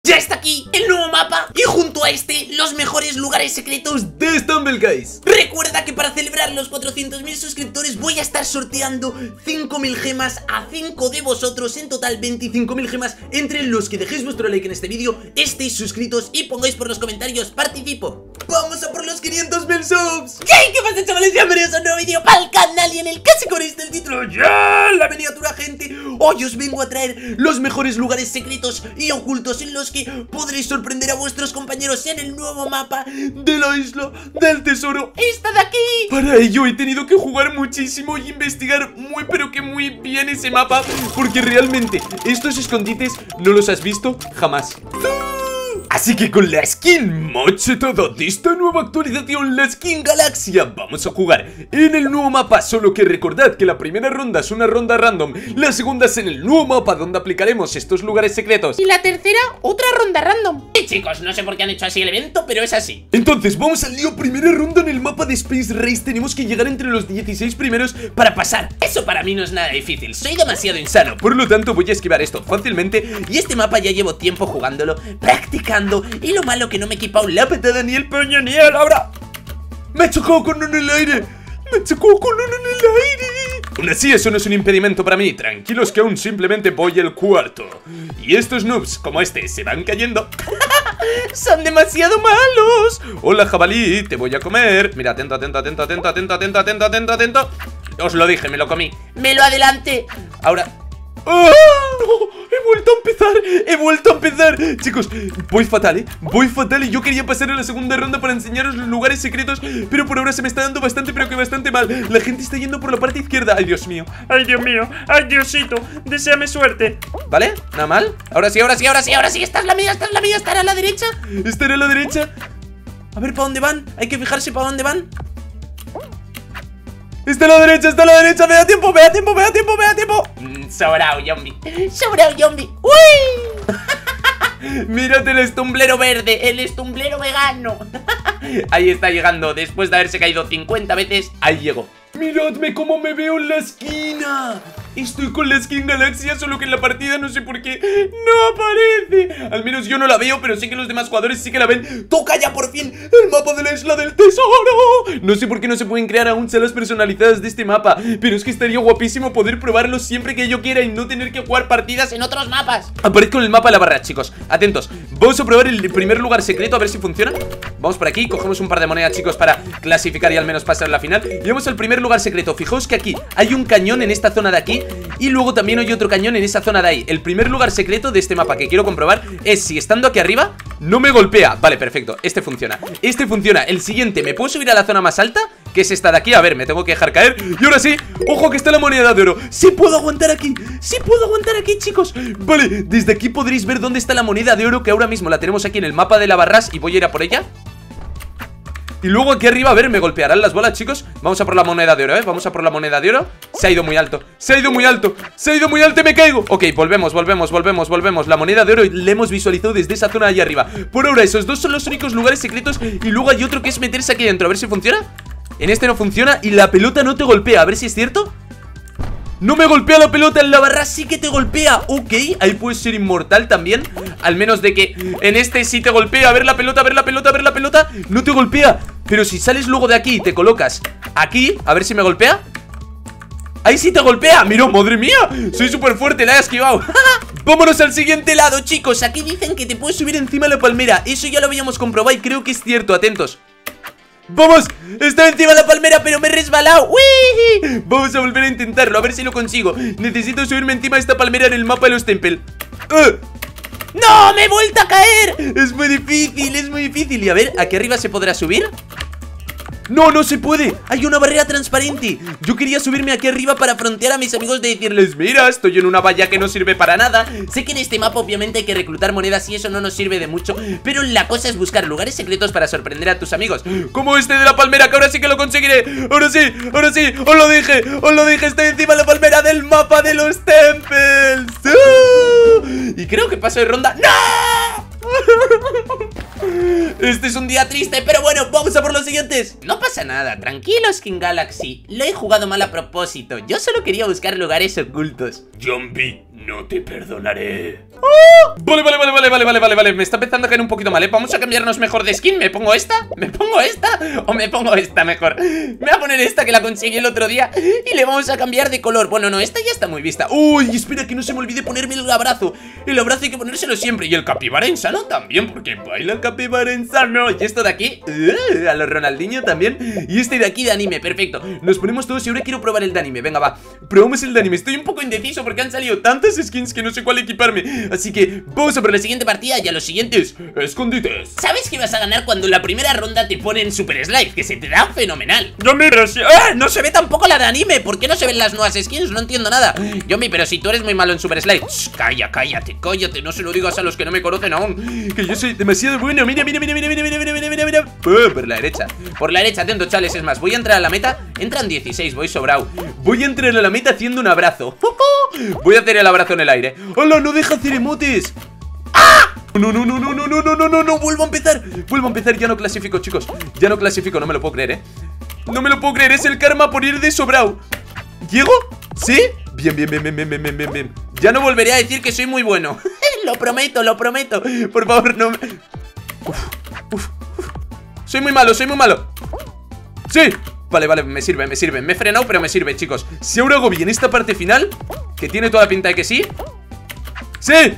Ya está aquí el nuevo mapa y junto a este los mejores lugares secretos de Stumble Guys. Recuerda que para celebrar los 400.000 suscriptores voy a estar sorteando 5.000 gemas a 5 de vosotros, en total 25.000 gemas entre los que dejéis vuestro like en este vídeo, estéis suscritos y pongáis por los comentarios participo. ¡Vamos a por los 500.000 subs! ¿Qué pasa, chavales? Bienvenidos a un nuevo vídeo para el canal y en el que se conecta el título ya la miniatura, gente. Hoy os vengo a traer los mejores lugares secretos y ocultos en los que podréis sorprender a vuestros compañeros en el nuevo mapa de la isla del tesoro, esta de aquí. Para ello he tenido que jugar muchísimo y investigar muy pero que muy bien ese mapa, porque realmente estos escondites no los has visto jamás. Así que con la skin mochetada de esta nueva actualización, la skin Galaxia, vamos a jugar en el nuevo mapa. Solo que recordad que la primera ronda es una ronda random, la segunda es en el nuevo mapa donde aplicaremos estos lugares secretos, y la tercera, otra ronda random. Y chicos, no sé por qué han hecho así el evento, pero es así. Entonces vamos al lío. Primera ronda en el mapa de Space Race. Tenemos que llegar entre los 16 primeros para pasar. Eso para mí no es nada difícil, soy demasiado insano, por lo tanto voy a esquivar esto fácilmente. Y este mapa ya llevo tiempo jugándolo, practicando. Y lo malo que no me he equipado la patada, ni el puño, ni el ahora. Me he chocado con uno en el aire. Aún así, eso no es un impedimento para mí. Tranquilos que aún simplemente voy al cuarto. Y estos noobs como este se van cayendo. Son demasiado malos. Hola, jabalí, te voy a comer. Mira, atento. Os lo dije, me lo comí. Me lo adelanté. Ahora... ¡Oh! No, he vuelto a empezar. Chicos, voy fatal, voy fatal. Y yo quería pasar a la segunda ronda para enseñaros los lugares secretos, pero por ahora se me está dando bastante, pero que bastante mal. La gente está yendo por la parte izquierda. Ay, Dios mío, ay, Diosito, deséame suerte. ¿Vale? ¿Nada mal? Ahora sí. Esta es la mía, estará a la derecha. A ver, ¿para dónde van? Hay que fijarse para dónde van. Está a la derecha, me da tiempo. Sobrao, Yombi. ¡Uy! Mírate el estumblero verde, el estumblero vegano. Ahí está llegando, después de haberse caído 50 veces, ahí llegó. Miradme cómo me veo en la esquina. Estoy con la skin Galaxia, solo que en la partida no sé por qué no aparece. Al menos yo no la veo, pero sé que los demás jugadores sí que la ven. ¡Toca ya por fin el mapa de la isla del tesoro! No sé por qué no se pueden crear aún salas personalizadas de este mapa, pero es que estaría guapísimo poder probarlo siempre que yo quiera y no tener que jugar partidas en otros mapas. Aparezco en el mapa de la barra, chicos, atentos. Vamos a probar el primer lugar secreto, a ver si funciona. Vamos por aquí, cogemos un par de monedas, chicos, para clasificar y al menos pasar a la final. Y vamos al primer lugar secreto. Fijaos que aquí hay un cañón en esta zona de aquí, y luego también hay otro cañón en esa zona de ahí. El primer lugar secreto de este mapa que quiero comprobar es si estando aquí arriba no me golpea. Vale, perfecto, este funciona. El siguiente, ¿me puedo subir a la zona más alta? Que es esta de aquí, a ver, me tengo que dejar caer. Y ahora sí, ojo que está la moneda de oro. Sí puedo aguantar aquí, chicos. Vale, desde aquí podréis ver dónde está la moneda de oro, que ahora mismo la tenemos aquí en el mapa de la Barras. Y voy a ir a por ella. Y luego aquí arriba, a ver, me golpearán las bolas, chicos. Vamos a por la moneda de oro, vamos a por la moneda de oro. Se ha ido muy alto y me caigo. Ok, volvemos. La moneda de oro la hemos visualizado desde esa zona de ahí arriba. Por ahora esos dos son los únicos lugares secretos. Y luego hay otro que es meterse aquí dentro, a ver si funciona. En este no funciona y la pelota no te golpea, a ver si es cierto. No me golpea la pelota, en la barra sí que te golpea. Ok, ahí puedes ser inmortal también. Al menos de que en este sí te golpea. A ver la pelota. No te golpea. Pero si sales luego de aquí y te colocas aquí, a ver si me golpea. Ahí sí te golpea. Mira, madre mía, soy súper fuerte, la he esquivado. Vámonos al siguiente lado, chicos. Aquí dicen que te puedes subir encima de la palmera. Eso ya lo habíamos comprobado y creo que es cierto, atentos. ¡Vamos! Estoy encima de la palmera, pero me he resbalado. ¡Uy! Vamos a volver a intentarlo, a ver si lo consigo. Necesito subirme encima de esta palmera en el mapa de los Temple. ¡No! ¡Me he vuelto a caer! Es muy difícil. Y a ver, ¿aquí arriba se podrá subir? No se puede, hay una barrera transparente. Yo quería subirme aquí arriba para frontear a mis amigos, de decirles, mira, estoy en una valla que no sirve para nada. Sé que en este mapa obviamente hay que reclutar monedas y eso no nos sirve de mucho, pero la cosa es buscar lugares secretos para sorprender a tus amigos, como este de la palmera, que ahora sí que lo conseguiré. Ahora sí, os lo dije, estoy encima de la palmera del mapa de los Temples. Y creo que paso de ronda. ¡No! Este es un día triste, pero bueno, vamos a por los siguientes. No pasa nada, tranquilo, Skin Galaxy. Lo he jugado mal a propósito, yo solo quería buscar lugares ocultos. Yombi, no te perdonaré. Vale, me está empezando a caer un poquito mal, ¿eh? Vamos a cambiarnos mejor de skin. ¿Me pongo esta? ¿Me pongo esta? ¿O me pongo esta mejor? Me voy a poner esta que la conseguí el otro día y le vamos a cambiar de color. Bueno, no, esta ya está muy vista. Uy, espera que no se me olvide ponerme el abrazo. El abrazo hay que ponérselo siempre. Y el capibara insano también, porque baila el capibara insano. Y esto de aquí, a los Ronaldinho también. Y este de aquí de anime, perfecto. Nos ponemos todos y ahora quiero probar el de anime. Venga, va, probamos el de anime. Estoy un poco indeciso porque han salido tantas skins que no sé cuál equiparme. Así que vamos a por la siguiente partida y a los siguientes escondites. ¿Sabes que vas a ganar cuando en la primera ronda te ponen Super Slide? Que se te da fenomenal. Yomi, pero si... no se ve tampoco la de anime. ¿Por qué no se ven las nuevas skins? No entiendo nada. Yomi, pero si tú eres muy malo en Super Slide. Cállate. No se lo digas a los que no me conocen aún, que yo soy demasiado bueno. Mira. Por la derecha, atento, chales. Es más, voy a entrar a la meta. Entran 16, voy sobrado. Voy a entrar a la meta haciendo un abrazo. Voy a hacer el abrazo en el aire. ¡Hola! No deja hacer emotes. ¡Ah! No, vuelvo a empezar, ya no clasifico, chicos. Ya no clasifico, no me lo puedo creer, No me lo puedo creer, es el karma por ir de sobrado. ¿Llego? ¿Sí? Bien. Ya no volveré a decir que soy muy bueno. Lo prometo. Por favor, no me... Soy muy malo. ¡Sí! Vale, me sirve. Me he frenado, pero me sirve, chicos. Si ahora hago bien esta parte final, que tiene toda la pinta de que sí. ¡Sí!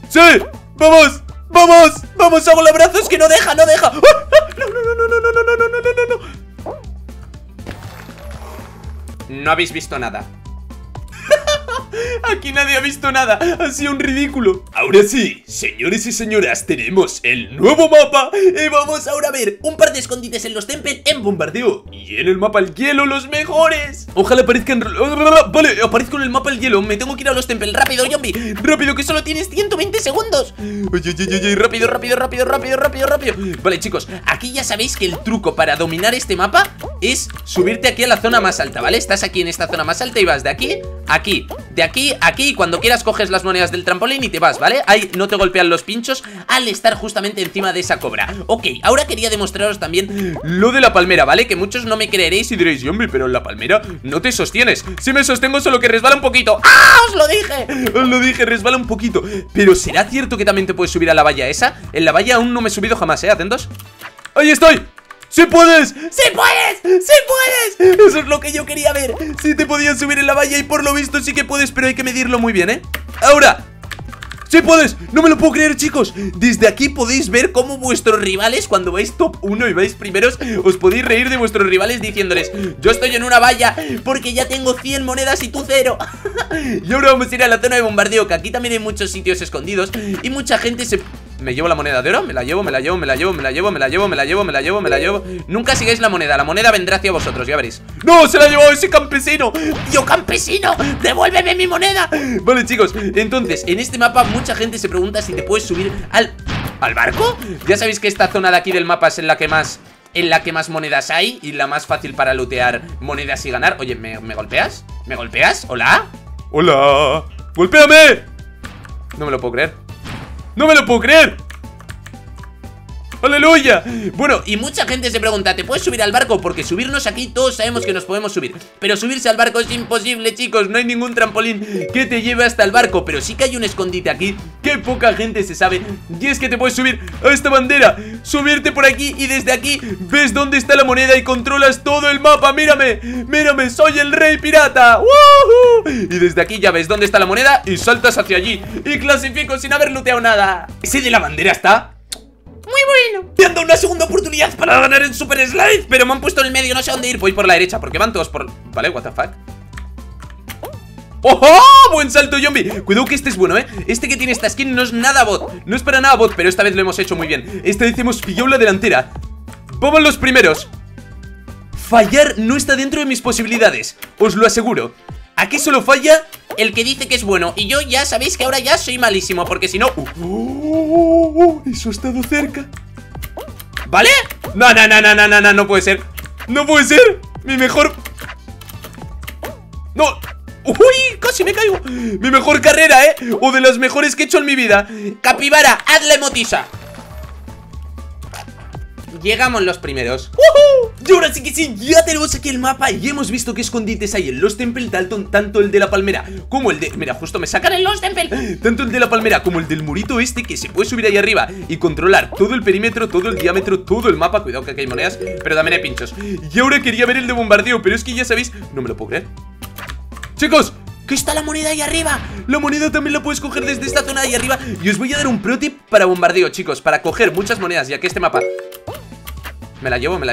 ¡Vamos! Hago los brazos que no deja. No. No habéis visto nada. Aquí nadie ha visto nada, ha sido un ridículo. Ahora sí, señores y señoras, tenemos el nuevo mapa. Y vamos ahora a ver un par de escondites en los templos en bombardeo. Y en el mapa el hielo, los mejores. Ojalá aparezcan... Vale, aparezco en el mapa el hielo. Me tengo que ir a los templos, rápido, Yombi. Rápido, que solo tienes 120 segundos. Oye, rápido. Vale, chicos, aquí ya sabéis que el truco para dominar este mapa es subirte aquí a la zona más alta, ¿vale? Estás aquí en esta zona más alta y vas de aquí a aquí, de aquí a aquí. Cuando quieras coges las monedas del trampolín y te vas, ¿vale? Ahí no te golpean los pinchos al estar justamente encima de esa cobra. Ok, ahora quería demostraros también lo de la palmera, ¿vale? Que muchos no me creeréis y diréis, hombre, pero en la palmera no te sostienes. Sí me sostengo, solo que resbala un poquito. ¡Ah! ¡Os lo dije! Resbala un poquito. Pero ¿será cierto que también te puedes subir a la valla esa? En la valla aún no me he subido jamás, ¿Atentos? ¡Ahí estoy! ¡Sí puedes! ¡Sí puedes! Eso es lo que yo quería ver. Sí te podías subir en la valla y por lo visto sí que puedes, pero hay que medirlo muy bien, Ahora. ¡Sí puedes! ¡No me lo puedo creer, chicos! Desde aquí podéis ver cómo vuestros rivales, cuando vais top 1 y vais primeros, os podéis reír de vuestros rivales diciéndoles, yo estoy en una valla porque ya tengo 100 monedas y tú 0. Y ahora vamos a ir a la zona de bombardeo, que aquí también hay muchos sitios escondidos y mucha gente se... ¿Me llevo la moneda de oro? Me la llevo. Nunca sigáis la moneda vendrá hacia vosotros, ya veréis. ¡No! ¡Se la ha llevado ese campesino! ¡Tío campesino! ¡Devuélveme mi moneda! Vale, chicos, entonces, en este mapa mucha gente se pregunta si te puedes subir ¿al barco? Ya sabéis que esta zona de aquí del mapa es en la que más monedas hay y la más fácil para lootear monedas y ganar. Oye, ¿me golpeas? ¿Me golpeas? ¿Hola? ¡Hola! ¡Golpéame! No me lo puedo creer. ¡Aleluya! Bueno, y mucha gente se pregunta, ¿te puedes subir al barco? Porque subirnos aquí todos sabemos que nos podemos subir, pero subirse al barco es imposible, chicos. No hay ningún trampolín que te lleve hasta el barco. Pero sí que hay un escondite aquí que poca gente se sabe, y es que te puedes subir a esta bandera, subirte por aquí y desde aquí ves dónde está la moneda y controlas todo el mapa. Mírame, soy el rey pirata. ¡Woohoo! Y desde aquí ya ves dónde está la moneda y saltas hacia allí y clasifico sin haber looteado nada. Ese de la bandera está... muy bueno. Me han dado una segunda oportunidad para ganar en Super Slide, pero me han puesto en el medio, no sé dónde ir. Voy por la derecha, porque van todos por... Vale, what the fuck. ¡Ojo! Buen salto, Yombi. Cuidado que este es bueno, Este que tiene esta skin no es nada bot. No es para nada bot, pero esta vez lo hemos hecho muy bien. Esta vez hemos pillado la delantera. Vamos los primeros. Fallar no está dentro de mis posibilidades, os lo aseguro. Aquí solo falla el que dice que es bueno. Y yo ya sabéis que ahora ya soy malísimo, porque si no... eso ha estado cerca. ¿Vale? No puede ser. No puede ser. Mi mejor... No. ¡Uy! Casi me caigo. Mi mejor carrera, o de las mejores que he hecho en mi vida. Capibara, haz la emotisa. llegamos los primeros. Y ahora sí que sí, ya tenemos aquí el mapa y hemos visto que escondites hay en Lost Temple, tanto el de la palmera como el de... Mira, justo me sacan el Lost Temple. Tanto el de la palmera como el del murito este, que se puede subir ahí arriba y controlar todo el perímetro, todo el diámetro, todo el mapa. Cuidado que aquí hay monedas, pero también hay pinchos. Y ahora quería ver el de bombardeo, pero es que ya sabéis, no me lo puedo creer. Chicos, que está la moneda ahí arriba. La moneda también la puedes coger desde esta zona de ahí arriba. Y os voy a dar un pro tip para bombardeo, chicos, para coger muchas monedas, ya que este mapa... Me la llevo.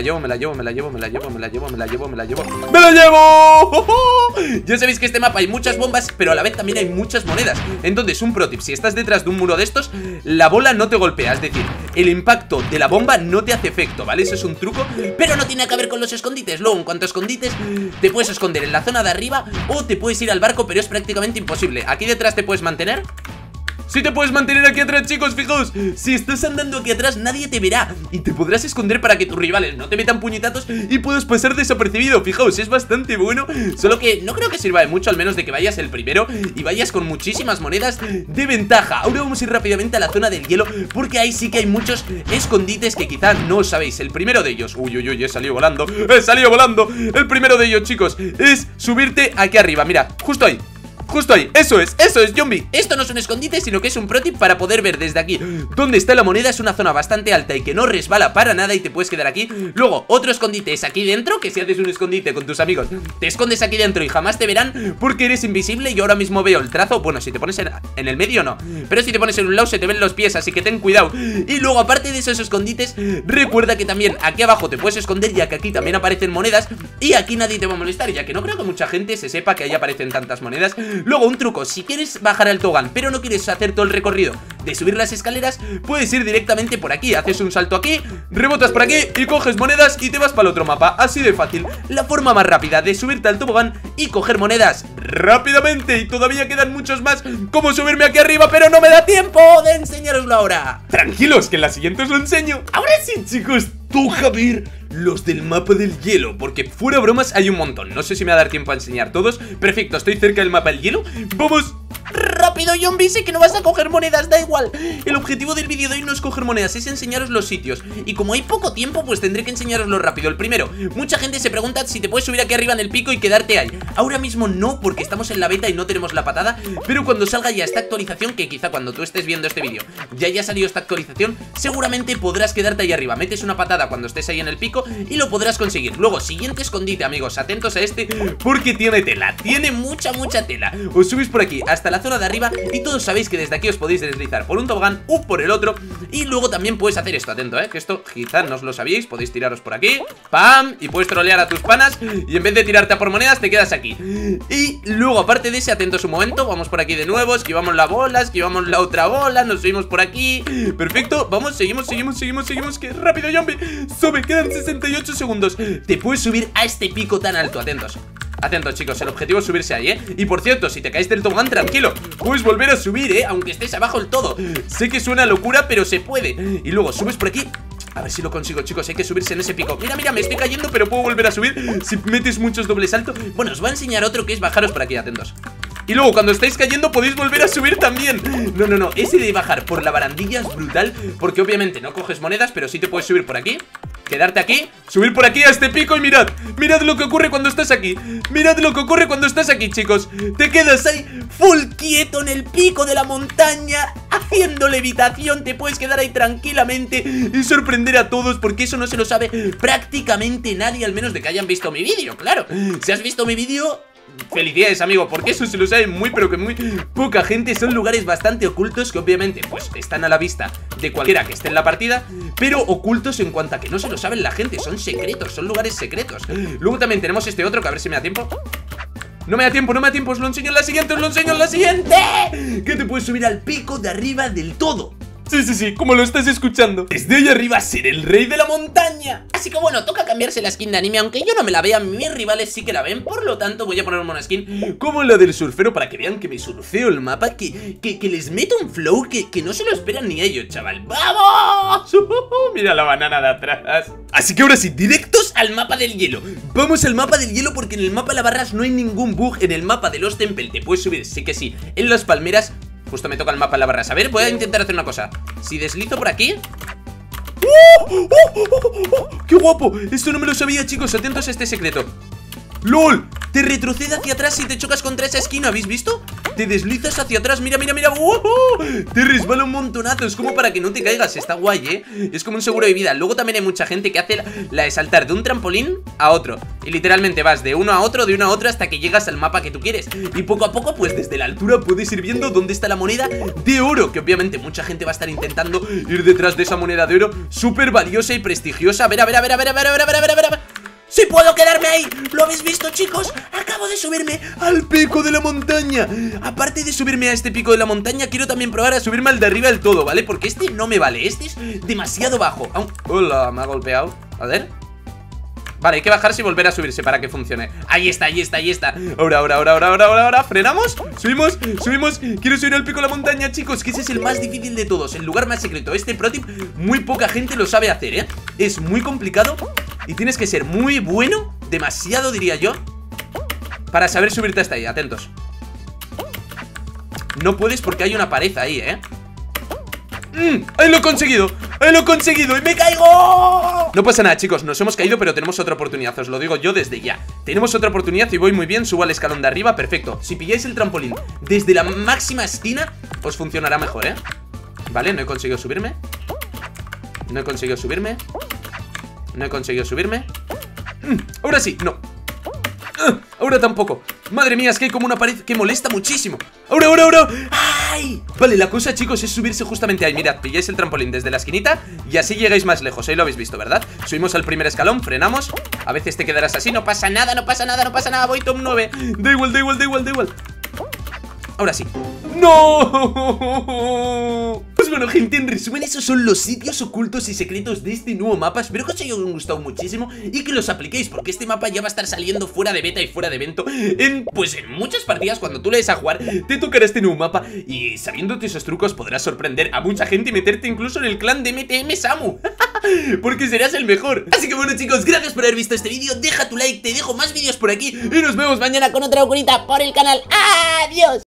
Ya sabéis que este mapa hay muchas bombas, pero a la vez también hay muchas monedas. Entonces, un pro tip, si estás detrás de un muro de estos, la bola no te golpea, es decir, el impacto de la bomba no te hace efecto, ¿vale? Eso es un truco, pero no tiene que ver con los escondites. Luego, en cuanto a escondites, te puedes esconder en la zona de arriba o te puedes ir al barco, pero es prácticamente imposible. Aquí detrás te puedes mantener. Sí te puedes mantener aquí atrás, chicos, fijaos. Si estás andando aquí atrás nadie te verá y te podrás esconder para que tus rivales no te metan puñetazos y puedas pasar desapercibido. Fijaos, es bastante bueno. Solo que no creo que sirva de mucho, al menos de que vayas el primero y vayas con muchísimas monedas de ventaja. Ahora vamos a ir rápidamente a la zona del hielo, porque ahí sí que hay muchos escondites que quizá no os sabéis. El primero de ellos, uy, he salido volando. El primero de ellos, chicos, es subirte aquí arriba, mira, justo ahí. Justo ahí, eso es, Yombi. Esto no es un escondite, sino que es un pro tip para poder ver desde aquí dónde está la moneda. Es una zona bastante alta y que no resbala para nada y te puedes quedar aquí. Luego, otro escondite es aquí dentro, que si haces un escondite con tus amigos, te escondes aquí dentro y jamás te verán porque eres invisible. Y ahora mismo veo el trazo, bueno, si te pones en el medio no, pero si te pones en un lado se te ven los pies, así que ten cuidado. Y luego, aparte de esos escondites, recuerda que también aquí abajo te puedes esconder, ya que aquí también aparecen monedas y aquí nadie te va a molestar, ya que no creo que mucha gente se sepa que ahí aparecen tantas monedas. Luego, un truco, si quieres bajar al tobogán pero no quieres hacer todo el recorrido de subir las escaleras, puedes ir directamente por aquí. Haces un salto aquí, rebotas por aquí y coges monedas y te vas para el otro mapa. Así de fácil, la forma más rápida de subirte al tobogán y coger monedas rápidamente. Y todavía quedan muchos más, como subirme aquí arriba, pero no me da tiempo de enseñaroslo ahora. Tranquilos, que en la siguiente os lo enseño. Ahora sí, chicos, toca ver los del mapa del hielo, porque fuera bromas hay un montón. No sé si me va a dar tiempo a enseñar todos. Perfecto, estoy cerca del mapa del hielo. ¡Vamos! ¡Rápido, Yombi! Sé que no vas a coger monedas, da igual. El objetivo del vídeo de hoy no es coger monedas, es enseñaros los sitios. Y como hay poco tiempo, pues tendré que enseñaroslo rápido. El primero, mucha gente se pregunta si te puedes subir aquí arriba en el pico y quedarte ahí. Ahora mismo no, porque estamos en la beta y no tenemos la patada. Pero cuando salga ya esta actualización, que quizá cuando tú estés viendo este vídeo ya haya salido esta actualización, seguramente podrás quedarte ahí arriba. Metes una patada cuando estés ahí en el pico y lo podrás conseguir. Luego, siguiente escondite, amigos, atentos a este, porque tiene tela, tiene mucha tela. Os subís por aquí hasta la zona de arriba y todos sabéis que desde aquí os podéis deslizar por un tobogán o por el otro. Y luego también puedes hacer esto, atento, que esto quizás no os lo sabíais. Podéis tiraros por aquí, ¡pam! Y puedes trolear a tus panas y en vez de tirarte a por monedas te quedas aquí. Y luego, aparte de ese, atentos un momento, vamos por aquí de nuevo, esquivamos la bola, esquivamos la otra bola, nos subimos por aquí. Perfecto, vamos, seguimos, que rápido, Yombi. Sube, quedan 68 segundos. Te puedes subir a este pico tan alto, atentos. Atentos, chicos, el objetivo es subirse ahí, Y por cierto, si te caes del tobogán, tranquilo, puedes volver a subir, aunque estés abajo del todo. Sé que suena locura, pero se puede. Y luego subes por aquí. A ver si lo consigo, chicos, hay que subirse en ese pico. Mira, me estoy cayendo, pero puedo volver a subir si metes muchos dobles saltos. Bueno, os voy a enseñar otro que es bajaros por aquí, atentos. Y luego cuando estáis cayendo podéis volver a subir también. No, ese de bajar por la barandilla es brutal, porque obviamente no coges monedas, pero sí te puedes subir por aquí, quedarte aquí, subir por aquí a este pico y mirad lo que ocurre cuando estás aquí. Mirad lo que ocurre cuando estás aquí, chicos. Te quedas ahí full quieto en el pico de la montaña haciendo levitación. Te puedes quedar ahí tranquilamente y sorprender a todos, porque eso no se lo sabe prácticamente nadie, al menos de que hayan visto mi vídeo, claro. Si has visto mi vídeo, felicidades, amigo, porque eso se lo sabe muy, pero que muy poca gente. Son lugares bastante ocultos que obviamente pues están a la vista de cualquiera que esté en la partida, pero ocultos en cuanto a que no se lo saben la gente. Son secretos, son lugares secretos. Luego también tenemos este otro, que a ver si me da tiempo. No me da tiempo, os lo enseño en la siguiente, que te puedes subir al pico de arriba del todo. Sí, como lo estás escuchando. Desde ahí arriba ser el rey de la montaña. Así que bueno, toca cambiarse la skin de anime. Aunque yo no me la vea, mis rivales sí que la ven. Por lo tanto voy a ponerme una skin como la del surfero, para que vean que me surfeo el mapa, que les meto un flow que no se lo esperan ni ellos, chaval. ¡Vamos! Mira la banana de atrás. Así que ahora sí, directos al mapa del hielo. Vamos al mapa del hielo, porque en el mapa de las barras no hay ningún bug. En el mapa de Lost Temple te puedes subir, sí que sí, en las palmeras. Justo me toca el mapa en la barra. A ver, voy a intentar hacer una cosa. Si deslizo por aquí, ¡Qué guapo! Esto no me lo sabía, chicos. Atentos a este secreto. ¡Lol! Te retrocede hacia atrás si te chocas contra esa esquina, ¿habéis visto? Te deslizas hacia atrás, mira, mira, mira. Te resbala un montonazo, es como para que no te caigas, está guay, Es como un seguro de vida. Luego también hay mucha gente que hace la de saltar de un trampolín a otro. Y literalmente vas de uno a otro, de uno a otro, hasta que llegas al mapa que tú quieres. Y poco a poco, pues desde la altura puedes ir viendo dónde está la moneda de oro, que obviamente mucha gente va a estar intentando ir detrás de esa moneda de oro súper valiosa y prestigiosa. A ver, a ver, a ver, a ver, a ver, a ver, a ver, a ver, a ver. ¡Sí puedo quedarme ahí! ¿Lo habéis visto, chicos? Acabo de subirme al pico de la montaña. Aparte de subirme a este pico de la montaña, quiero también probar a subirme al de arriba del todo, ¿vale? Porque este no me vale, este es demasiado bajo. Hola, me ha golpeado. A ver. Vale, hay que bajarse y volver a subirse para que funcione. Ahí está, ahí está, ahí está. Ahora. Frenamos, subimos. Quiero subir al pico de la montaña, chicos, que ese es el más difícil de todos, el lugar más secreto. Este pro tip muy poca gente lo sabe hacer, Es muy complicado y tienes que ser muy bueno, demasiado diría yo, para saber subirte hasta ahí, atentos. No puedes porque hay una pared ahí, ¡ahí lo he conseguido! ¡Ahí lo he conseguido! ¡Y me caigo! No pasa nada, chicos, nos hemos caído, pero tenemos otra oportunidad, os lo digo yo desde ya. Tenemos otra oportunidad y voy muy bien, subo al escalón de arriba, perfecto. Si pilláis el trampolín desde la máxima esquina, os funcionará mejor, Vale, no he conseguido subirme. Ahora sí, no. Ahora tampoco. Madre mía, es que hay como una pared que molesta muchísimo. Ahora. ¡Ay! Vale, la cosa, chicos, es subirse justamente ahí. Mirad, pilláis el trampolín desde la esquinita y así llegáis más lejos. Ahí lo habéis visto, ¿verdad? Subimos al primer escalón, frenamos. A veces te quedarás así, no pasa nada. Voy top 9. Da igual. Ahora sí. ¡No! Pues bueno, gente, en resumen, esos son los sitios ocultos y secretos de este nuevo mapa. Espero que os haya gustado muchísimo y que los apliquéis, porque este mapa ya va a estar saliendo fuera de beta y fuera de evento en muchas partidas. Cuando tú le des a jugar, te tocará este nuevo mapa y sabiéndote esos trucos podrás sorprender a mucha gente y meterte incluso en el clan de MTM Samu. Porque serás el mejor. Así que bueno, chicos, gracias por haber visto este vídeo. Deja tu like, te dejo más vídeos por aquí y nos vemos mañana con otra locurita por el canal. ¡Adiós!